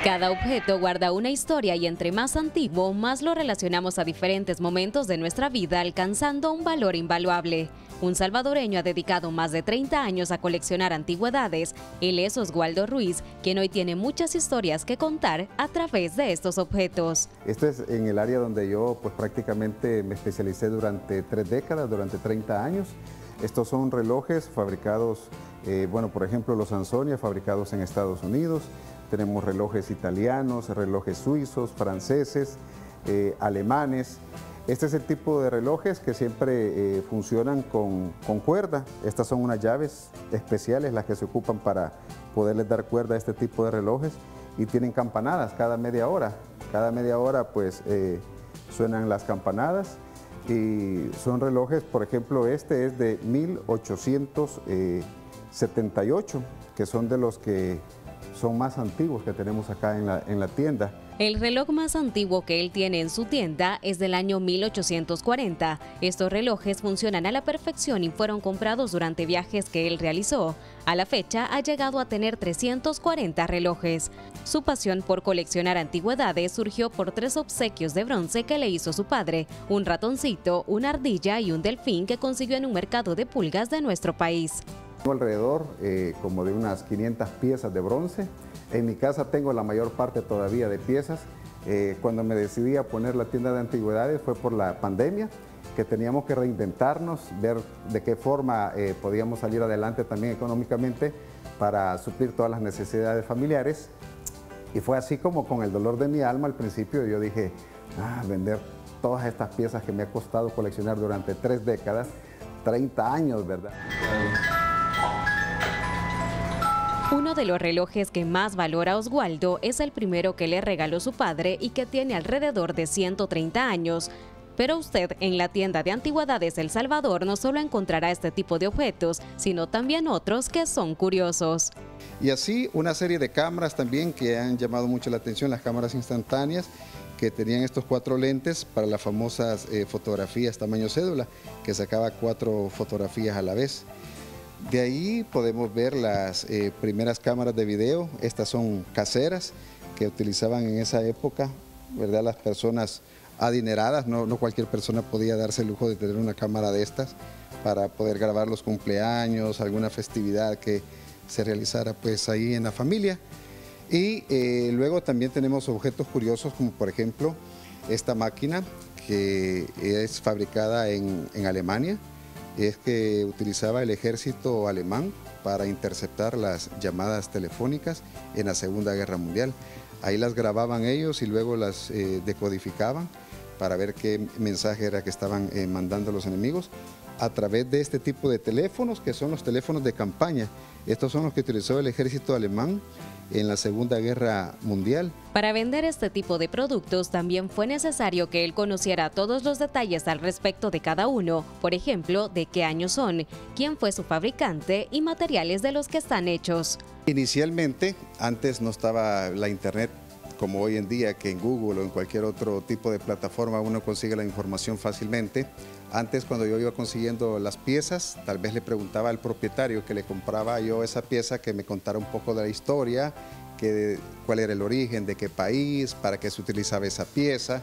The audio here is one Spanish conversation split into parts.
Cada objeto guarda una historia y entre más antiguo, más lo relacionamos a diferentes momentos de nuestra vida, alcanzando un valor invaluable. Un salvadoreño ha dedicado más de 30 años a coleccionar antigüedades. Él es Oswaldo Ruiz, quien hoy tiene muchas historias que contar a través de estos objetos. Esto es en el área donde yo prácticamente me especialicé durante 3 décadas, durante 30 años. Estos son relojes fabricados, por ejemplo, los Ansonia, fabricados en Estados Unidos. Tenemos relojes italianos, relojes suizos, franceses, alemanes. Este es el tipo de relojes que siempre funcionan con cuerda. Estas son unas llaves especiales las que se ocupan para poderles dar cuerda a este tipo de relojes y tienen campanadas cada media hora. Cada media hora suenan las campanadas y son relojes, por ejemplo, este es de 1878, que son de los que son más antiguos que tenemos acá en la tienda. El reloj más antiguo que él tiene en su tienda es del año 1840. Estos relojes funcionan a la perfección y fueron comprados durante viajes que él realizó. A la fecha ha llegado a tener 340 relojes. Su pasión por coleccionar antigüedades surgió por 3 obsequios de bronce que le hizo su padre: un ratoncito, una ardilla y un delfín que consiguió en un mercado de pulgas de nuestro país. Tengo alrededor como de unas 500 piezas de bronce. En mi casa tengo la mayor parte todavía de piezas. Cuando me decidí a poner la tienda de antigüedades fue por la pandemia, que teníamos que reinventarnos, ver de qué forma podíamos salir adelante también económicamente para suplir todas las necesidades familiares. Y fue así como con el dolor de mi alma al principio yo dije, vender todas estas piezas que me ha costado coleccionar durante 3 décadas, 30 años, ¿verdad? Uno de los relojes que más valora Oswaldo es el primero que le regaló su padre y que tiene alrededor de 130 años. Pero usted en la tienda de antigüedades El Salvador no solo encontrará este tipo de objetos, sino también otros que son curiosos. Y así una serie de cámaras también que han llamado mucho la atención, las cámaras instantáneas, que tenían estos 4 lentes para las famosas fotografías tamaño cédula, que sacaba 4 fotografías a la vez. De ahí podemos ver las primeras cámaras de video. Estas son caseras que utilizaban en esa época, ¿verdad? Las personas adineradas, no cualquier persona podía darse el lujo de tener una cámara de estas para poder grabar los cumpleaños, alguna festividad que se realizara pues ahí en la familia. Y luego también tenemos objetos curiosos como por ejemplo esta máquina que es fabricada en Alemania. Es que utilizaba el ejército alemán para interceptar las llamadas telefónicas en la Segunda Guerra Mundial. Ahí las grababan ellos y luego las decodificaban para ver qué mensaje era que estaban mandando los enemigos a través de este tipo de teléfonos, que son los teléfonos de campaña. Estos son los que utilizó el ejército alemán en la Segunda Guerra Mundial. Para vender este tipo de productos también fue necesario que él conociera todos los detalles al respecto de cada uno, por ejemplo, de qué año son, quién fue su fabricante y materiales de los que están hechos. Inicialmente, antes no estaba la internet como hoy en día, que en Google o en cualquier otro tipo de plataforma uno consigue la información fácilmente. Antes, cuando yo iba consiguiendo las piezas, tal vez le preguntaba al propietario que le compraba yo esa pieza que me contara un poco de la historia, cuál era el origen, de qué país, para qué se utilizaba esa pieza.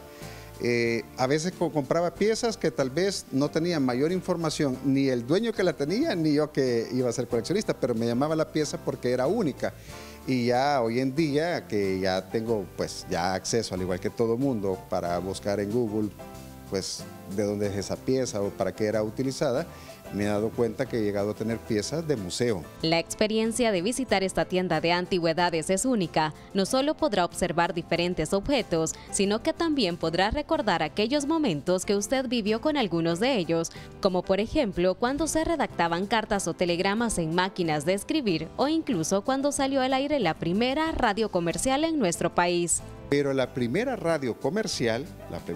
A veces compraba piezas que tal vez no tenían mayor información, ni el dueño que la tenía, ni yo que iba a ser coleccionista, pero me llamaba la pieza porque era única. Y ya hoy en día, que ya tengo pues ya acceso, al igual que todo mundo, para buscar en Google pues de dónde es esa pieza o para qué era utilizada, me he dado cuenta que he llegado a tener piezas de museo. La experiencia de visitar esta tienda de antigüedades es única. No solo podrá observar diferentes objetos, sino que también podrá recordar aquellos momentos que usted vivió con algunos de ellos, como por ejemplo cuando se redactaban cartas o telegramas en máquinas de escribir o incluso cuando salió al aire la primera radio comercial en nuestro país. Pero la primera radio comercial,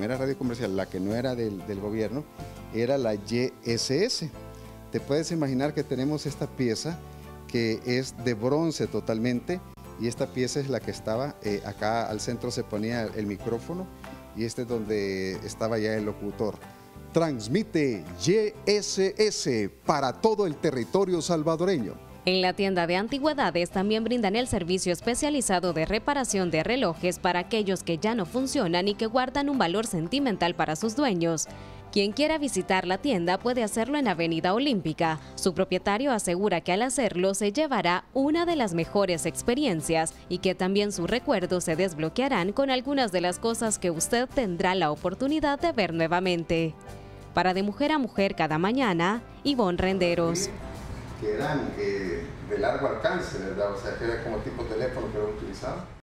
la que no era del gobierno, era la YSS. Te puedes imaginar que tenemos esta pieza que es de bronce totalmente y esta pieza es la que estaba acá al centro, se ponía el micrófono y este es donde estaba ya el locutor. Transmite YSS para todo el territorio salvadoreño. En la tienda de antigüedades también brindan el servicio especializado de reparación de relojes para aquellos que ya no funcionan y que guardan un valor sentimental para sus dueños. Quien quiera visitar la tienda puede hacerlo en Avenida Olímpica. Su propietario asegura que al hacerlo se llevará una de las mejores experiencias y que también sus recuerdos se desbloquearán con algunas de las cosas que usted tendrá la oportunidad de ver nuevamente. Para De Mujer a Mujer cada mañana, Ivonne Renderos. Que eran de largo alcance, ¿verdad? O sea, que era como tipo teléfono que era utilizado.